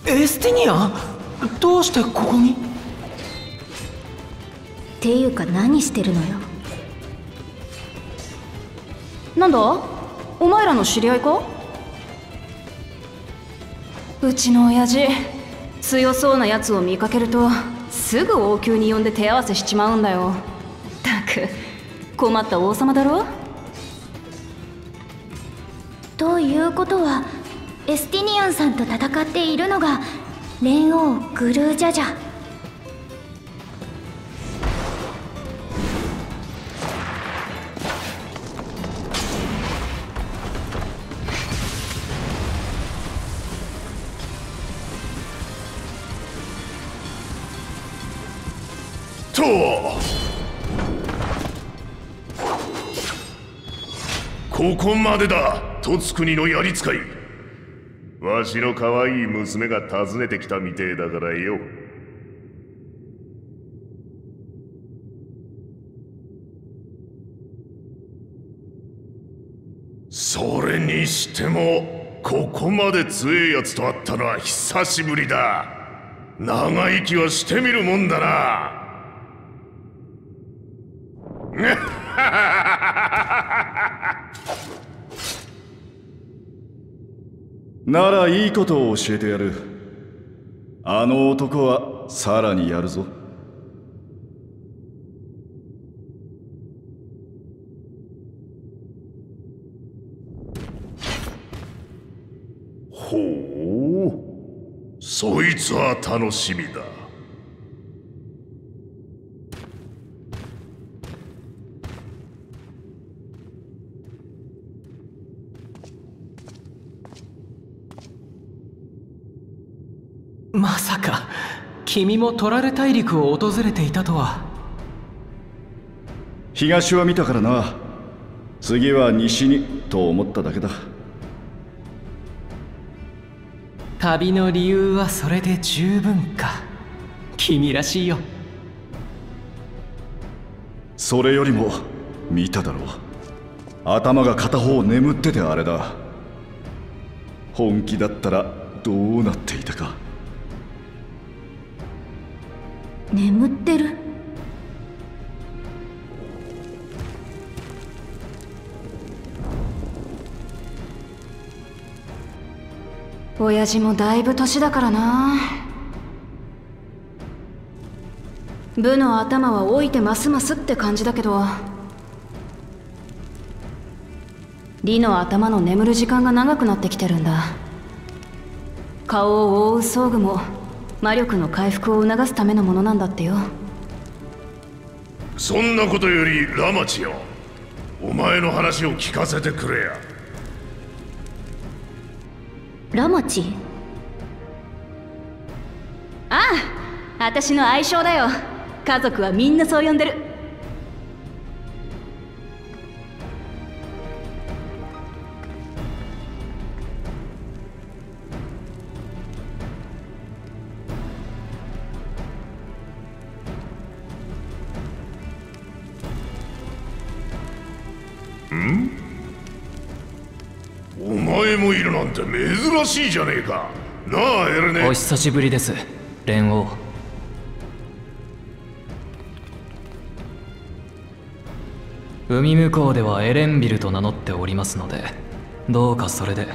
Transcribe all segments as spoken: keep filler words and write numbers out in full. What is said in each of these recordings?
エスティニアン、どうしてここに？ っていうか何してるのよ。 なんだ、お前らの知り合いか？うちの親父、強そうなやつを見かけるとすぐ王宮に呼んで手合わせしちまうんだよ。ったく困った王様だろ。 ということはエスティニアンさんと戦っているのが蓮王グルージャジャ。 とここまでだ、凸国の槍使い。わしの可愛い娘が訪ねてきたみてえだからよ。それにしてもここまで強えやつと会ったのは久しぶりだ。長生きはしてみるもんだな。 ならいいことを教えてやる。あの男はさらにやるぞ。 ほう、そいつは楽しみだ。 まさか君もトラル大陸を訪れていたとは。 東は見たからな。次は西にと思っただけだ。 旅の理由はそれで十分か。君らしいよ。 それよりも見ただろう。頭が片方眠っててあれだ。本気だったらどうなっていたか。 眠ってる？ 親父もだいぶ年だからな。部の頭は老いてますますって感じだけど、リの頭の眠る時間が長くなってきてるんだ。顔を覆う装具も魔力の回復を促すためのものなんだってよ。 そんなことよりラマチよ、お前の話を聞かせてくれや。 ラマチ？ ああ、私の愛称だよ。家族はみんなそう呼んでる。 ん？お前もいるなんて珍しいじゃねえか。なあエレネ。 お久しぶりです、蓮王。海向こうではエレンビルと名乗っておりますので、どうかそれで。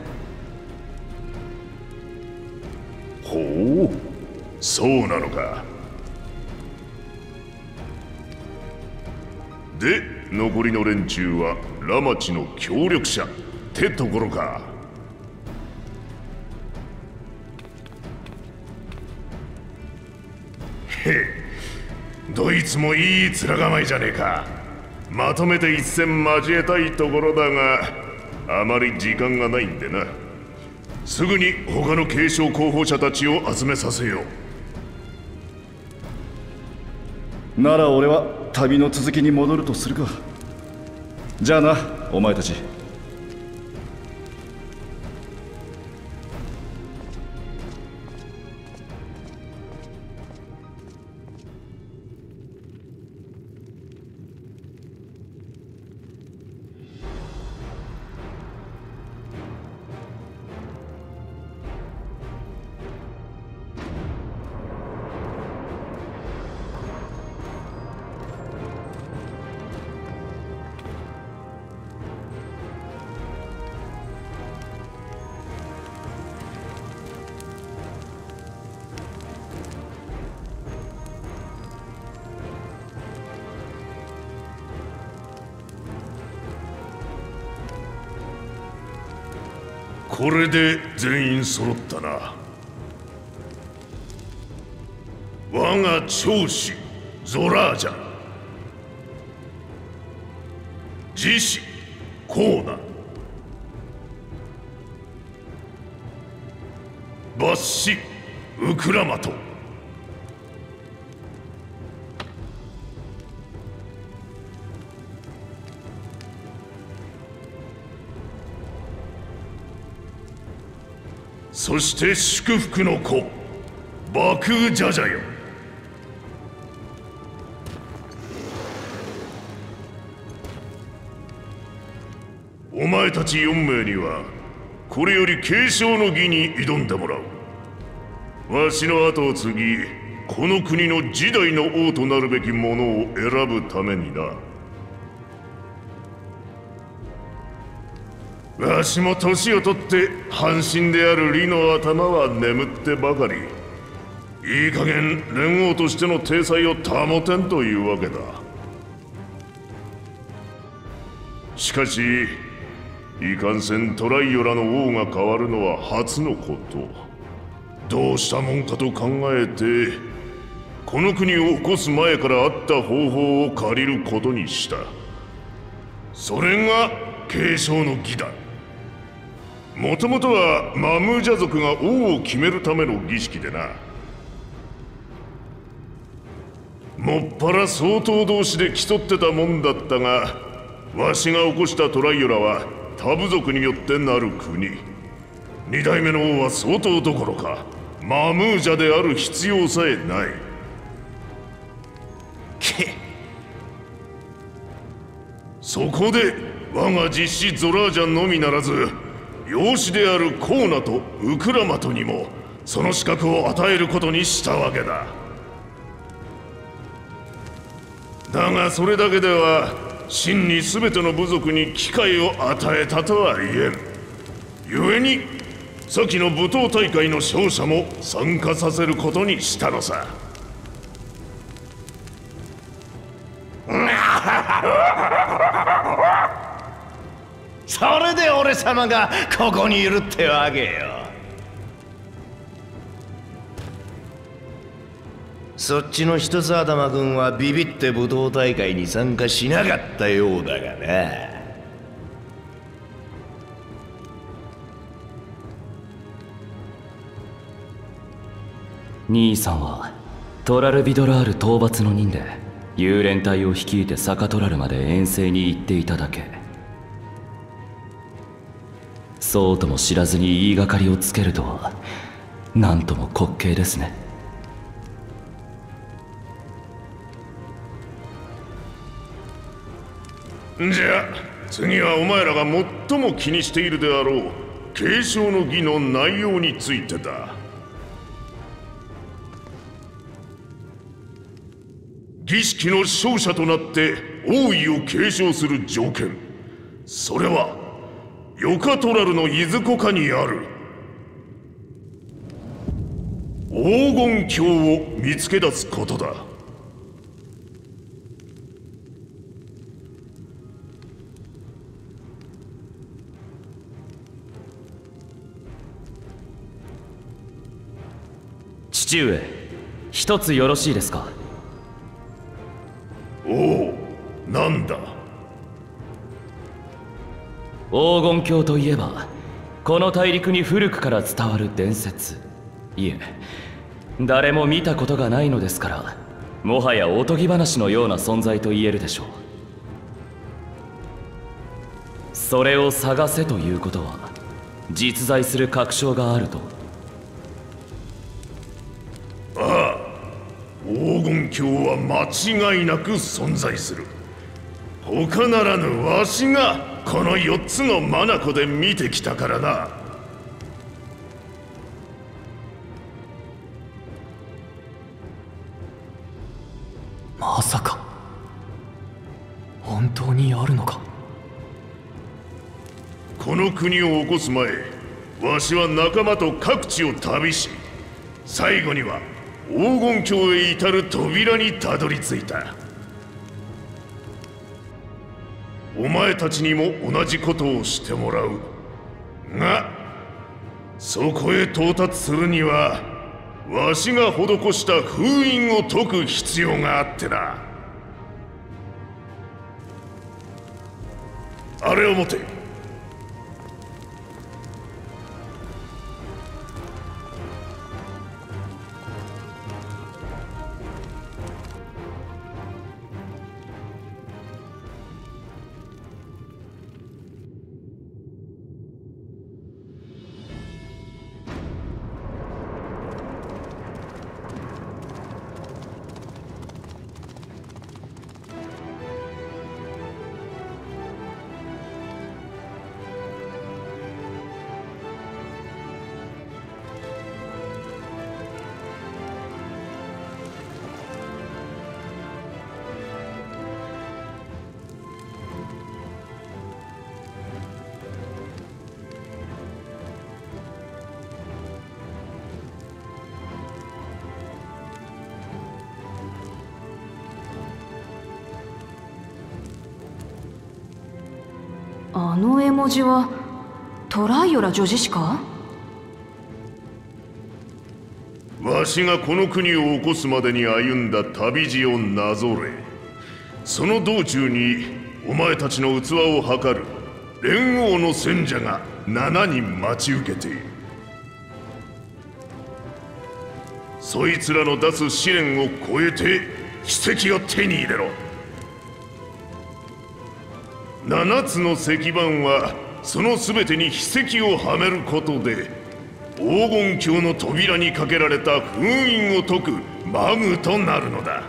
ほう、そうなのか。で残りの連中はラマチの協力者ってところか。へえ、どいつもいい面構えじゃねえか。まとめて一戦交えたいところだが、あまり時間がないんでな。すぐに他の継承候補者たちを集めさせよう。なら俺は旅の続きに戻るとするか。じゃあな、お前たち。 これで全員揃ったな。我が長子ゾラージャ、次子コーナ、抜子ウクラマト、そして祝福の子バクージャジャよ。お前たちよんめいにはこれより継承の儀に挑んでもらう。わしの後を継ぎ、この国の次代の王となるべきものを選ぶためにな。わしも年を取って半身である李の頭は眠ってばかり。いい加減連王としての体裁を保てんというわけだ。しかしいかんせんトライオラの王が変わるのは初のこと。どうしたもんかと考えて、この国を起こす前からあった方法を借りることにした。それが継承の儀だ。もともとはマムージャ族が王を決めるための儀式でな。もっぱら総統同士で競ってたもんだったが、わしが起こしたトライオラは他部族によってなる国。二代目の王は総統どころかマムージャである必要さえない。けそこで我が実子ゾラージャのみならず、養子であるコーナとウクラマトにもその資格を与えることにしたわけだ。だがそれだけでは真に全ての部族に機会を与えたとは言えん。故に先の舞踏大会の勝者も参加させることにしたのさ。 それで俺様がここにいるってわけよ。そっちの一つ頭君はビビって舞踏大会に参加しなかったようだがな。 兄さんはトラルビドラール討伐の任で幽連隊を率いてサカトラルまで遠征に行っていただけ。そうとも知らずに言いがかりをつけるとは、なんとも滑稽ですね。 じゃあ次はお前らが最も気にしているであろう継承の儀の内容についてだ。儀式の勝者となって王位を継承する条件、それはヨカトラルのいずこかにある黄金鏡を見つけ出すことだ。 父上、一つよろしいですか。 おお、なんだ。 黄金鏡といえばこの大陸に古くから伝わる伝説。いえ、誰も見たことがないのですから、もはやおとぎ話のような存在と言えるでしょう。それを探せということは実在する確証があると。 ああ、黄金鏡は間違いなく存在する。他ならぬわしがこのよっつの眼で見てきたからな。 まさか本当にあるのか。 この国を起こす前、わしは仲間と各地を旅し、最後には黄金鏡へ至る扉にたどり着いた。お前たちにも同じことをしてもらうが、 そこへ到達するにはわしが施した封印を解く必要があってな。あれを持て。 あの絵文字はトライオラ女子誌か？ わしがこの国を起こすまでに歩んだ旅路をなぞれ。その道中にお前たちの器を測る連王の戦者がななにん待ち受けている。そいつらの出す試練を超えて奇跡を手に入れろ。七つの石板はその全てに秘跡をはめることで黄金鏡の扉にかけられた封印を解くマグとなるのだ。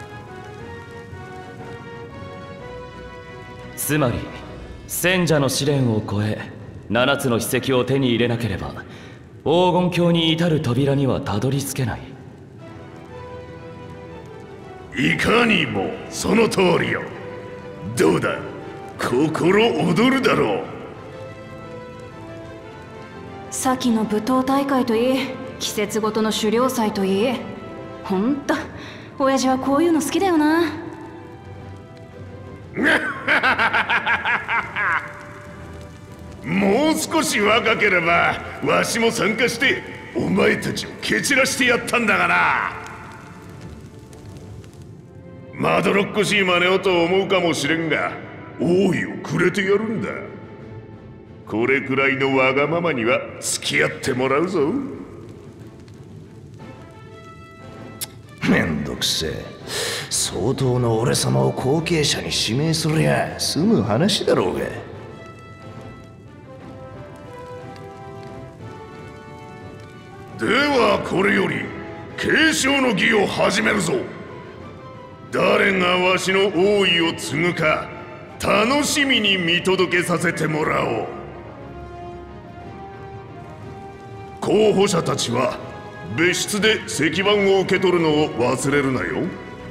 つまり戦者の試練を超え七つの秘跡を手に入れなければ黄金鏡に至る扉にはたどり着けない。 いかにもその通りよ。どうだ、心躍るだろう。 先の舞踏大会といい季節ごとの狩猟祭といい、ほんと親父はこういうの好きだよな。 もう少し若ければわしも参加してお前たちを蹴散らしてやったんだがな。まどろっこしい真似をと思うかもしれんが王位をくれてやるんだ。これくらいのわがままには付き合ってもらうぞ。 めんどくせえ。相当の俺様を後継者に指名すりゃ済む話だろうが。 ではこれより継承の儀を始めるぞ。誰がわしの王位を継ぐか楽しみに見届けさせてもらおう。候補者たちは別室で石板を受け取るのを忘れるなよ。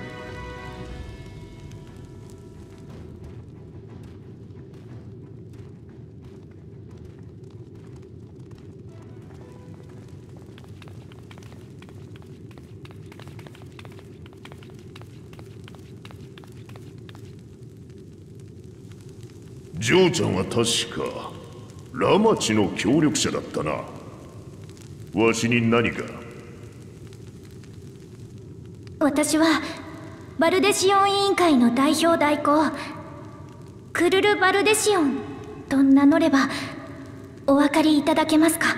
ジョーちゃんは確かラマチの協力者だったな。わしに何か？ 私はバルデシオン委員会の代表代行クルル・バルデシオンと名乗ればお分かりいただけますか？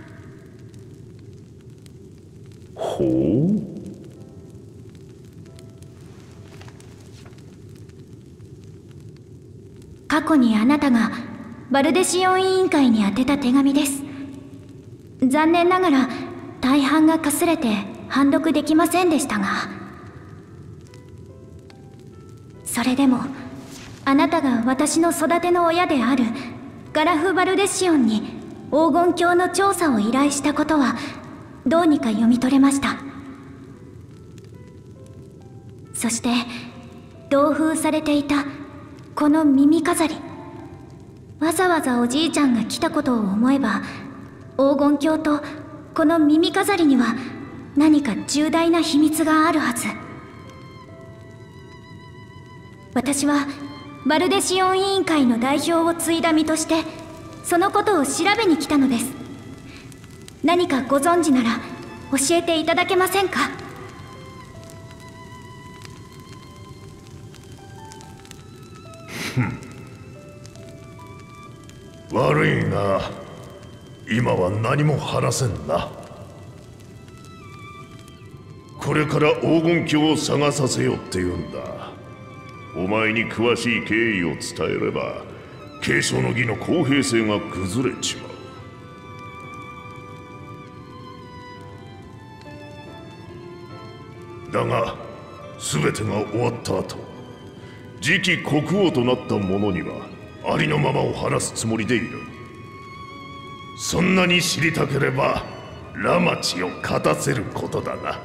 ほう。 過去にあなたがバルデシオン委員会に宛てた手紙です。残念ながら大半がかすれて判読できませんでしたが、それでもあなたが私の育ての親であるガラフ・バルデシオンに黄金鏡の調査を依頼したことはどうにか読み取れました。そして同封されていたこの耳飾り、わざわざおじいちゃんが来たことを思えば黄金鏡とこの耳飾りには何か重大な秘密があるはず。私はバルデシオン委員会の代表を継いだ身としてそのことを調べに来たのです。 何かご存知なら教えていただけませんか？ 悪いが今は何も話せんな。これから黄金鏡を探させようって言うんだ。お前に詳しい経緯を伝えれば継承の儀の公平性が崩れちまう。だが全てが終わった後、次期国王となった者にはありのままを話すつもりでいる。そんなに知りたければラマチを勝たせることだな。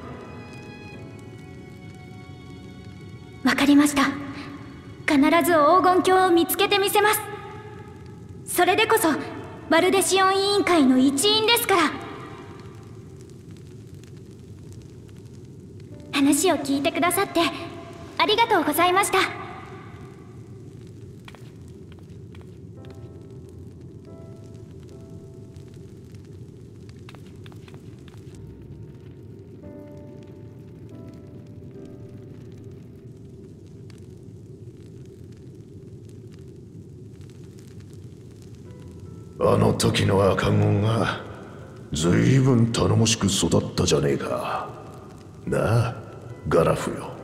わかりました。必ず黄金鏡を見つけてみせます。それでこそバルデシオン委員会の一員ですから。話を聞いてくださってありがとうございました。 あの時の赤子が随分頼もしく育ったじゃねえか。なあガラフよ。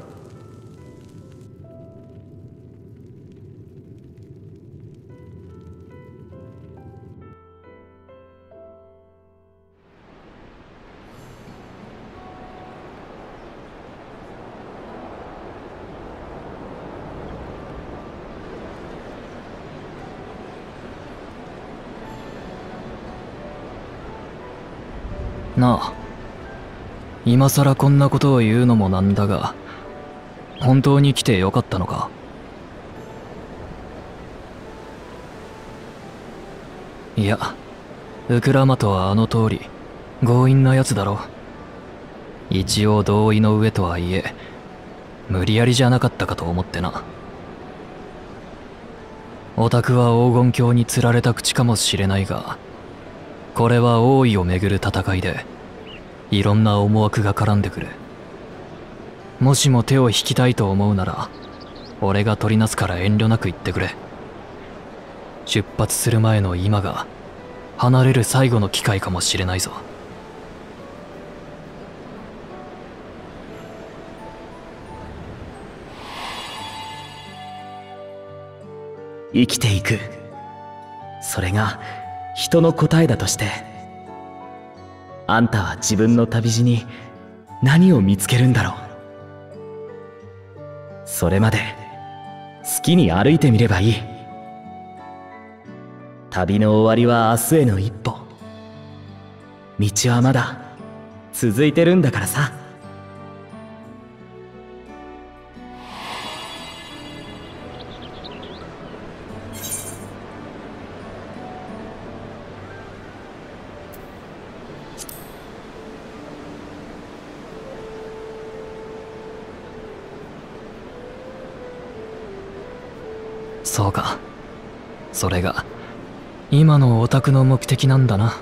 なあ、今さらこんなことを言うのもなんだが、本当に来てよかったのか？いや、ウクラマトはあの通り強引なやつだろ。一応同意の上とはいえ無理やりじゃなかったかと思ってな。オタクは黄金鏡に釣られた口かもしれないが、これは王位をめぐる戦いでいろんな思惑が絡んでくる。もしも手を引きたいと思うなら俺が取りなすから遠慮なく言ってくれ。出発する前の今が離れる最後の機会かもしれないぞ。 生きていく、それが人の答えだとして、あんたは自分の旅路に何を見つけるんだろう。それまで好きに歩いてみればいい。旅の終わりは明日への一歩。道はまだ続いてるんだからさ。 そうか、それが今のオタクの目的なんだな。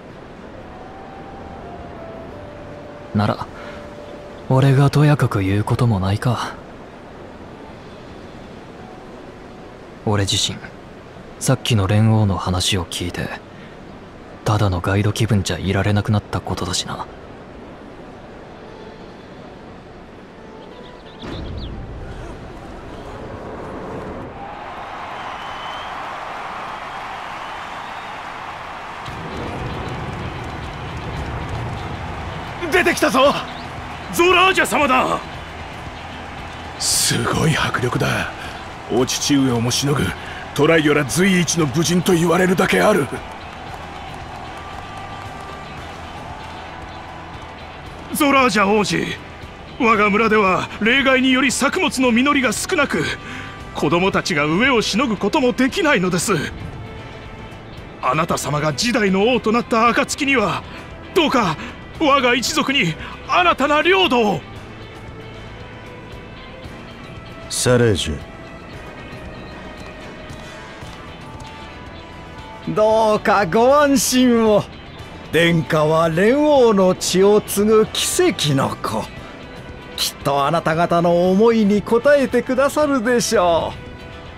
なら俺がとやかく言うこともないか。俺自身さっきの蓮王の話を聞いてただのガイド気分じゃいられなくなったことだしな。 出てきたぞ。ゾラージャ様だ。すごい迫力だ。お父上をもしのぐトライオラ随一の武人と言われるだけある。ゾラージャ王子、我が村では冷害により作物の実りが少なく、子供たちが飢えをしのぐこともできないのです。あなた様が次代の王となった暁にはどうか我が一族に新たな領土を。 サレージュ、 どうかご安心を。 殿下は蓮王の血を継ぐ奇跡の子。きっとあなた方の思いに応えてくださるでしょう。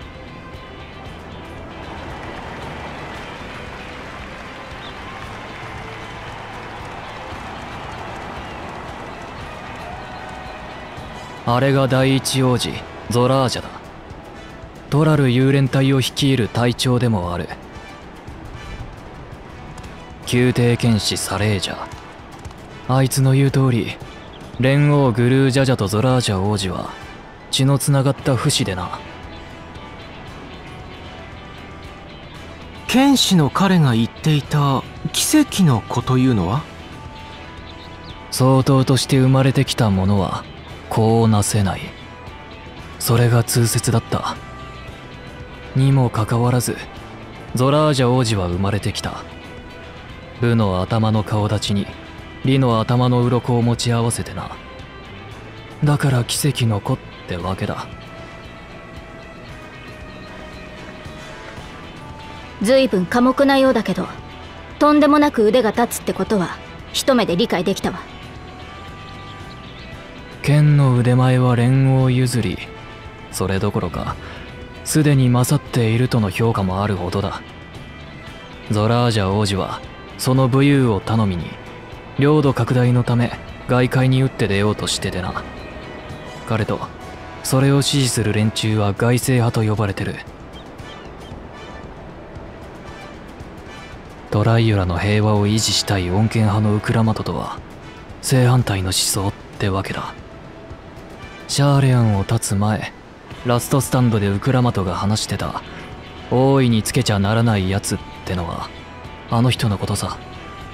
あれが第一王子ゾラージャだ。トラル幽連隊を率いる隊長でもある。宮廷剣士サレージャ。あいつの言う通り、蓮王グルージャジャとゾラージャ王子は血のつながった不死でな。 剣士の彼が言っていた奇跡の子というのは？ 相当として生まれてきたものは子をなせない。それが通説だった。にもかかわらずゾラージャ王子は生まれてきた。武の頭の顔立ちに李の頭の鱗を持ち合わせてな。だから奇跡の子ってわけだ。 随分寡黙なようだけど、とんでもなく腕が立つってことは一目で理解できたわ。 剣の腕前は蓮王譲り、それどころかすでに勝っているとの評価もあるほどだ。ゾラージャ王子はその武勇を頼みに領土拡大のため外界に打って出ようとしててな。彼とそれを支持する連中は外政派と呼ばれてる。ドライオラの平和を維持したい穏健派のウクラマトとは正反対の思想ってわけだ。シャーレアンを立つ前、ラストスタンドでウクラマトが話してた大いにつけちゃならないやつってのはあの人のことさ。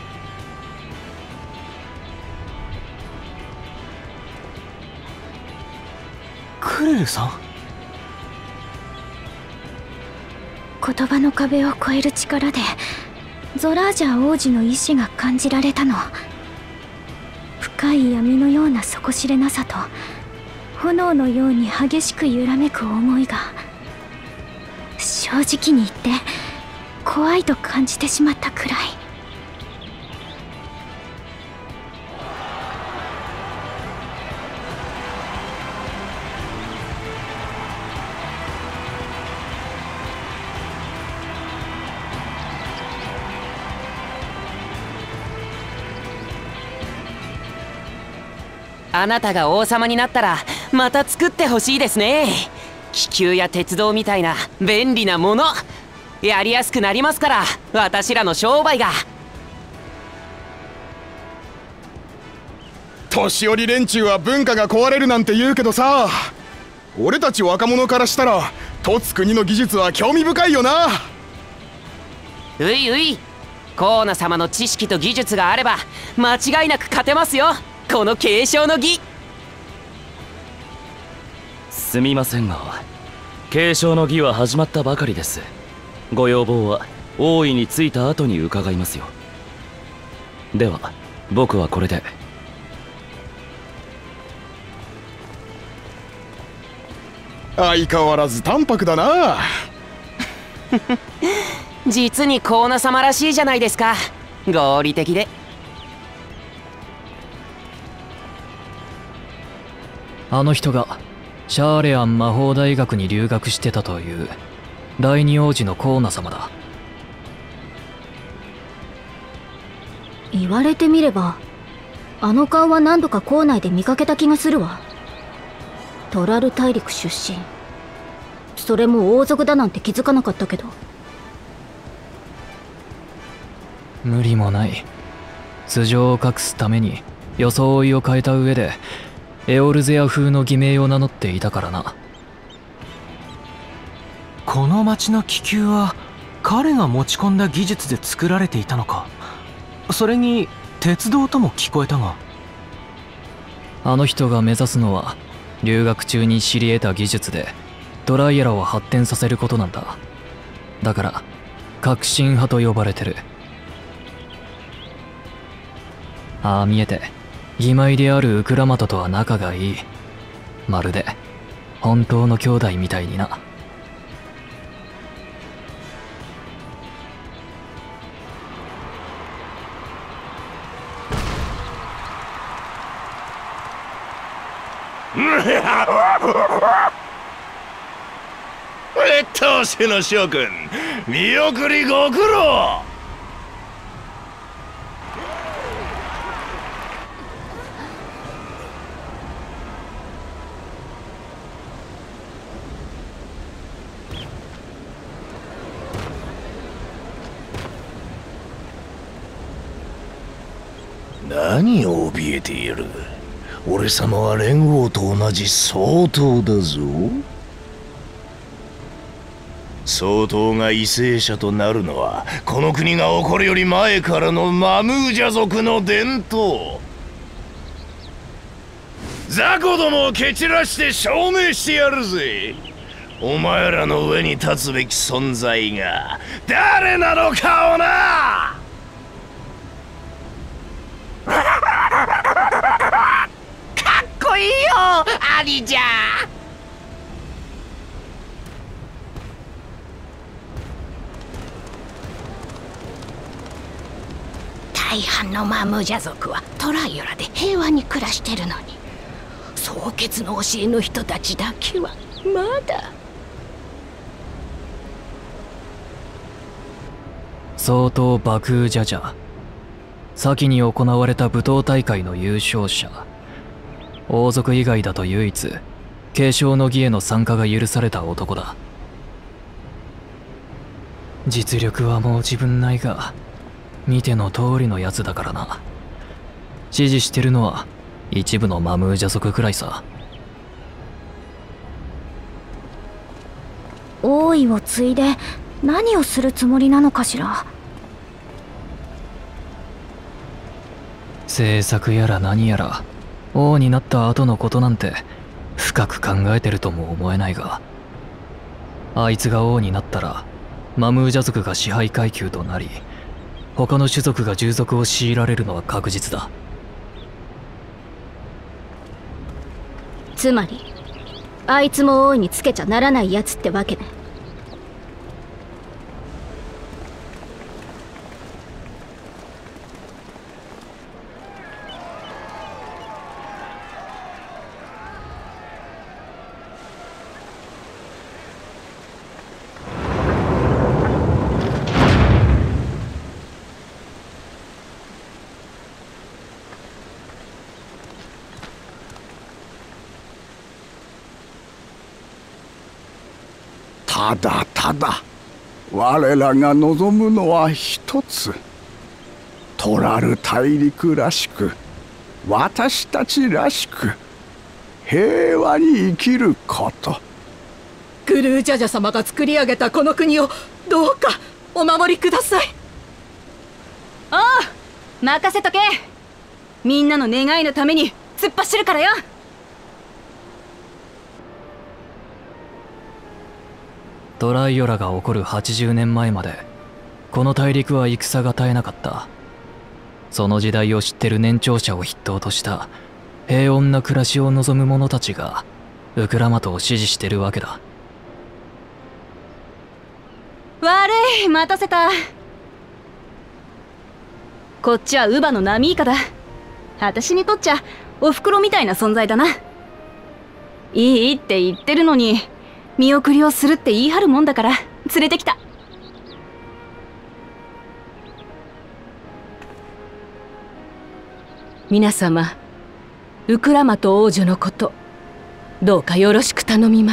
クレルさん？ 言葉の壁を越える力でゾラージャ王子の意志が感じられたの。深い闇のような底知れなさと炎のように激しく揺らめく思いが、正直に言って怖いと感じてしまったくらい。 あなたが王様になったらまた作ってほしいですね。気球や鉄道みたいな便利なものやりやすくなりますから、私らの商売が。 年寄り連中は文化が壊れるなんて言うけどさ、俺たち若者からしたら凸つ国の技術は興味深いよな。 ういうい、コーナ様の知識と技術があれば間違いなく勝てますよ、この継承の儀。 すみませんが、継承の儀は始まったばかりです。ご要望は王位に着いた後に伺いますよ。では僕はこれで。 相変わらず淡白だな。 実にコーナ様らしいじゃないですか、合理的で。 あの人がシャーレアン魔法大学に留学してたという第二王子のコーナ様だ。 言われてみればあの顔は何度か校内で見かけた気がするわ。トラル大陸出身、それも王族だなんて気づかなかったけど。 無理もない。素性を隠すために装いを変えた上でエオルゼア風の偽名を名乗っていたからな。 この町の気球は彼が持ち込んだ技術で作られていたのか。それに鉄道とも聞こえたが。 あの人が目指すのは留学中に知り得た技術でドライエラを発展させることなんだ。だから革新派と呼ばれてる。ああ見えて義妹であるウクラマトとは仲がいい。まるで本当の兄弟みたいにな。 劣等生の諸君、見送りご苦労。何を怯えている。俺様は連合と同じ総統だぞ。総統が為政者となるのはこの国が起こるより前からのマムージャ族の伝統。雑魚どもを蹴散らして証明してやるぜ。お前らの上に立つべき存在が誰なのかをな。かっこいいよ兄ちゃん。 大半のマムージャ族はトライオラで平和に暮らしてるのに、蒼血の教えの人たちだけはまだ。 相当バクージャジャ、先に行われた舞踏大会の優勝者、王族以外だと唯一継承の儀への参加が許された男だ。実力はもう自分ないが、見ての通りのやつだからな。支持してるのは一部のマムージャ族くらいさ。 王位を継いで何をするつもりなのかしら。 政策やら何やら王になった後のことなんて深く考えてるとも思えないが、あいつが王になったらマムージャ族が支配階級となり、他の種族が従属を強いられるのは確実だ。 つまりあいつも王位につけちゃならないやつってわけね。 ただただ我らが望むのは一つ。トラル大陸らしく、私たちらしく平和に生きること。 グルージャジャ様が作り上げたこの国をどうかお守りください。 おう、任せとけ。みんなの願いのために突っ走るからよ。 トライオラが起こるはちじゅうねんまえまでこの大陸は戦が絶えなかった。その時代を知ってる年長者を筆頭とした平穏な暮らしを望む者たちがウクラマトを支持してるわけだ。 悪い、待たせた。こっちはウバのナミイカだ。私にとっちゃおふくろみたいな存在だな。いいって言ってるのに見送りをするって言い張るもんだから連れてきた。 皆様、ウクラマト王女のことどうかよろしく頼みます。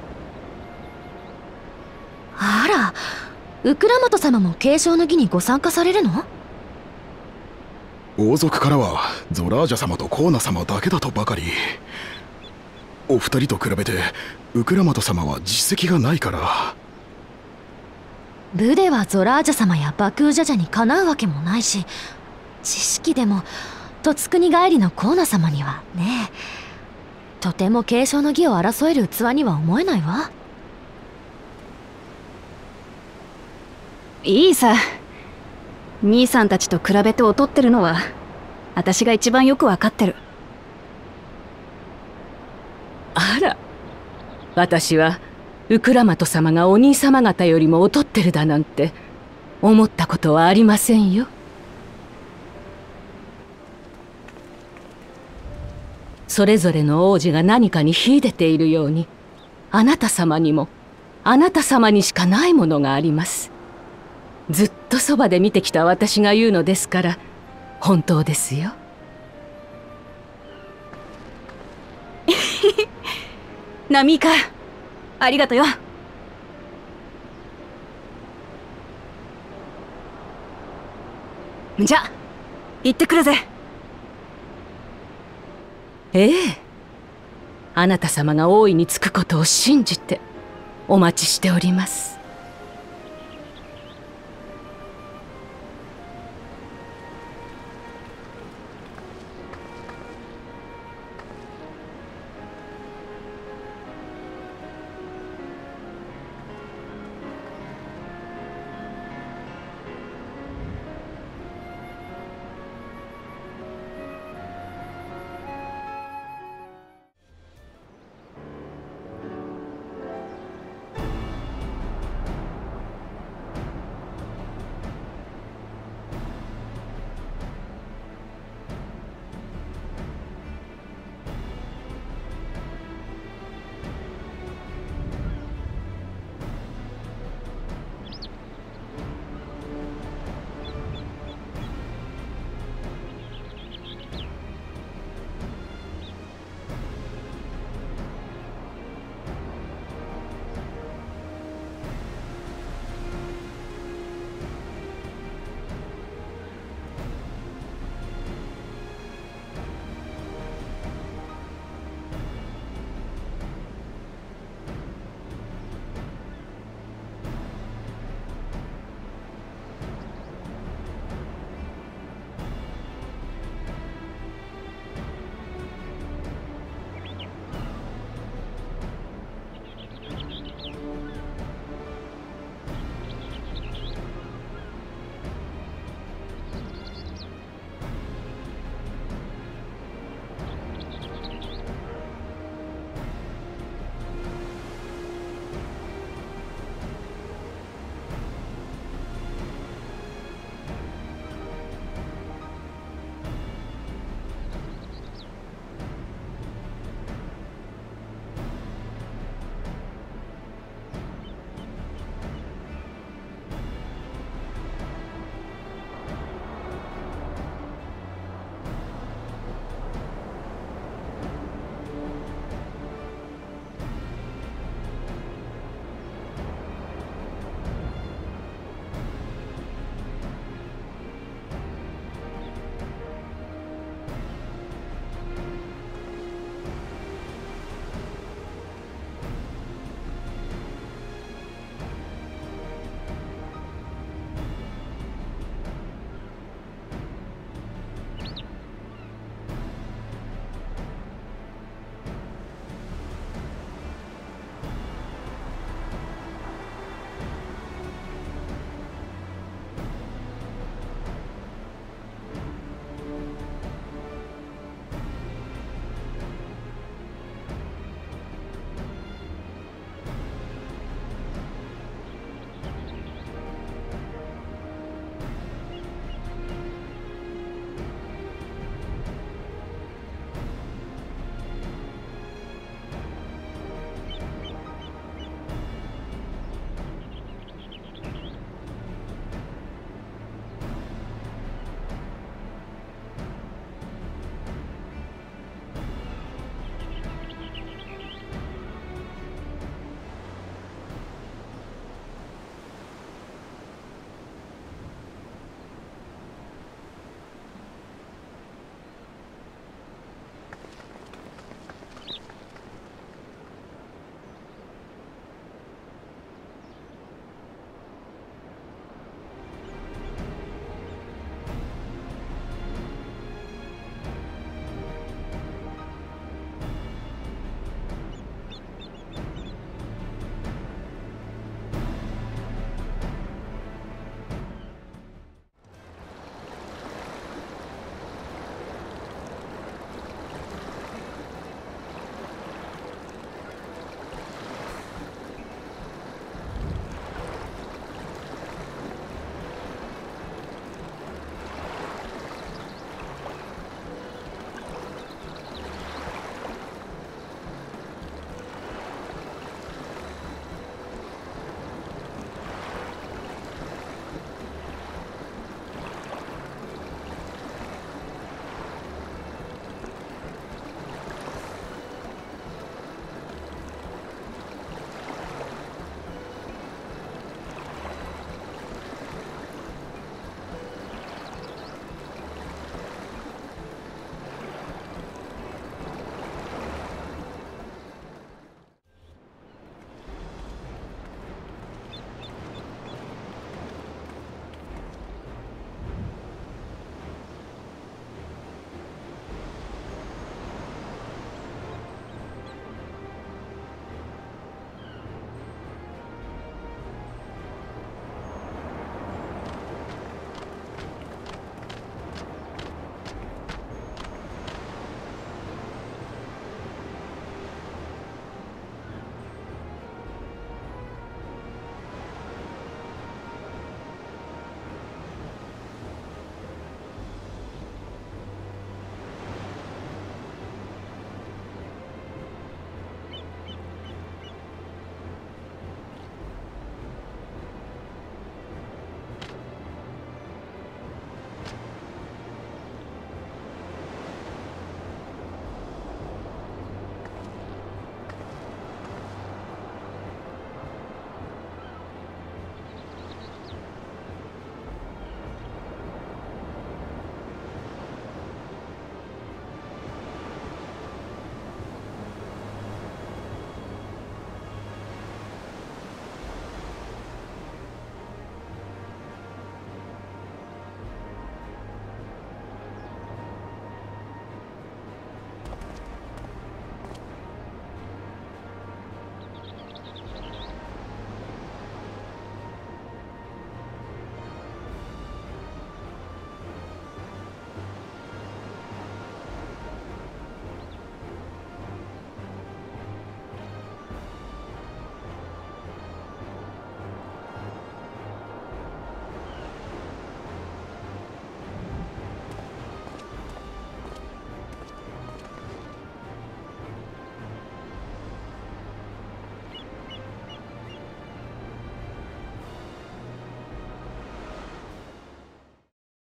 あら、ウクラマト様も継承の儀にご参加されるの？ 王族からはゾラージャ様とコーナ様だけだとばかり。お二人と比べてウクラマト様は実績がないから。 部ではゾラージャ様やバクージャジャにかなうわけもないし、知識でもとつくに帰りのコーナ様にはね、とても継承の儀を争える器には思えないわ。 いいさ、兄さんたちと比べて劣ってるのは私が一番よくわかってる。 あら、私はウクラマト様がお兄様方よりも劣ってるだなんて思ったことはありませんよ。 それぞれの王子が何かに秀でているように、あなた様にもあなた様にしかないものがあります。ずっとそばで見てきた私が言うのですから本当ですよ。 ナミカ、ありがとよ。じゃ、行ってくるぜ。 ええ、あなた様が大いにつくことを信じてお待ちしております。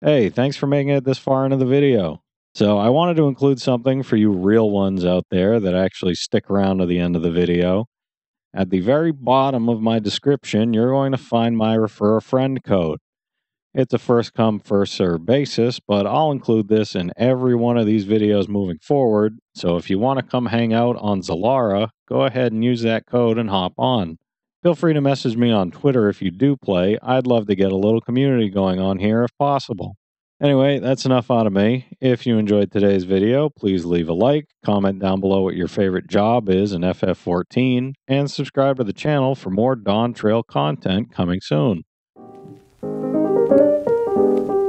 Hey, thanks for making it this far into the video. So I wanted to include something for you real ones out there that actually stick around to the end of the video. At the very bottom of my description, you're going to find my Refer a Friend code. It's a first come, first served basis, but I'll include this in every one of these videos moving forward. So if you want to come hang out on Zalara, go ahead and use that code and hop on. Feel free to message me on Twitter if you do play. I'd love to get a little community going on here if possible. Anyway, that's enough out of me. If you enjoyed today's video, please leave a like, comment down below what your favorite job is in F F fourteen, and subscribe to the channel for more Dawn Trail content coming soon.